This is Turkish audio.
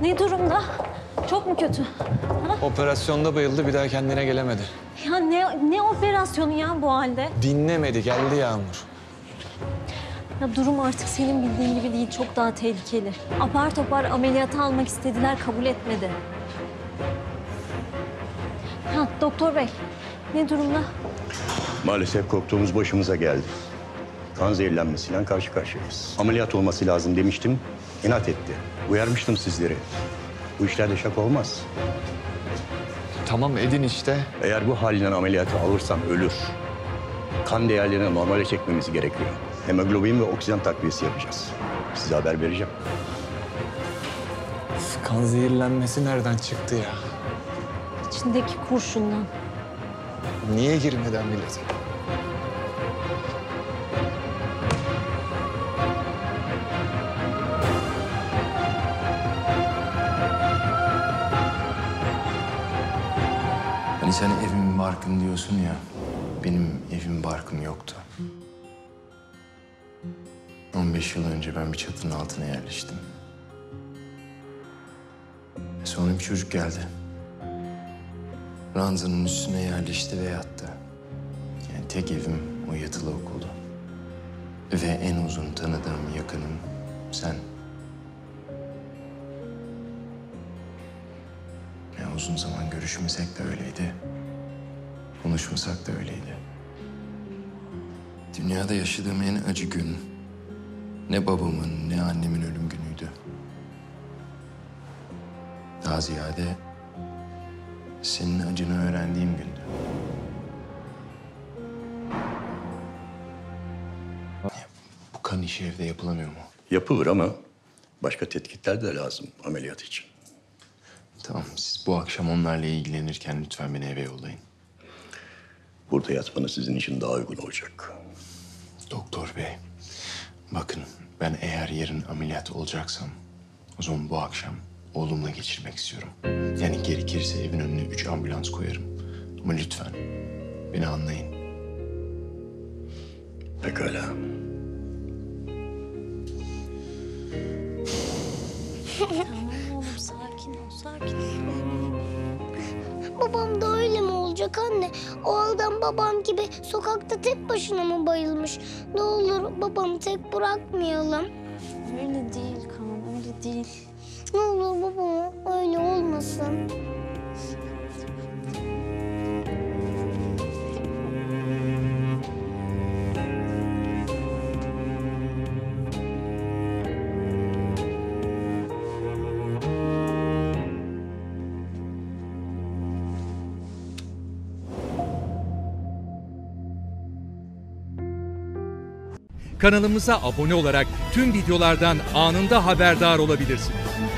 Ne durumda? Çok mu kötü? Ha? Operasyonda bayıldı, bir daha kendine gelemedi. Ya ne operasyonu ya bu halde? Dinlemedi, geldi Yağmur. Ya durum artık senin bildiğin gibi değil, çok daha tehlikeli. Apar topar ameliyata almak istediler, kabul etmedi. Ha, doktor bey, ne durumda? Maalesef korktuğumuz başımıza geldi. Kan zehirlenmesiyle karşı karşıyayız. Ameliyat olması lazım demiştim, inat etti. Uyarmıştım sizleri. Bu işlerde şaka olmaz. Tamam edin işte. Eğer bu halinden ameliyatı alırsam ölür. Kan değerlerini normale çekmemiz gerekiyor. Hemoglobin ve oksijen takviyesi yapacağız. Size haber vereceğim. Kan zehirlenmesi nereden çıktı ya? İçindeki kurşundan. Niye girmeden millete? Hani sen evim barkım diyorsun ya, benim evim barkım yoktu. 15 yıl önce ben bir çatının altına yerleştim. Sonra bir çocuk geldi. Ranzanın üstüne yerleşti ve yattı. Yani tek evim o yatılı okuldu. Ve en uzun tanıdığım yakınım sen. Ya uzun zaman görüşmesek de öyleydi. Konuşmasak da öyleydi. Dünyada yaşadığım en acı gün ne babamın ne annemin ölüm günüydü. Daha ziyade senin acını öğrendiğim gündü. Bu kan işi evde yapılamıyor mu? Yapılır ama başka tetkikler de lazım ameliyat için. Tamam, siz bu akşam onlarla ilgilenirken lütfen beni eve yollayın. Burada yatmanız sizin için daha uygun olacak. Doktor bey, bakın ben eğer yarın ameliyat olacaksam o zaman bu akşam oğlumla geçirmek istiyorum. Yani gerekirse evin önüne 3 ambulans koyarım. Ama lütfen beni anlayın. Pekala. Tamam oğlum, sakin ol, sakin ol. Babam da öyle mi olacak anne? O adam babam gibi sokakta tek başına mı bayılmış? Ne olur babamı tek bırakmayalım. Öyle değil Kaan, öyle değil. Ne olur babama öyle olmasın. Kanalımıza abone olarak tüm videolardan anında haberdar olabilirsiniz.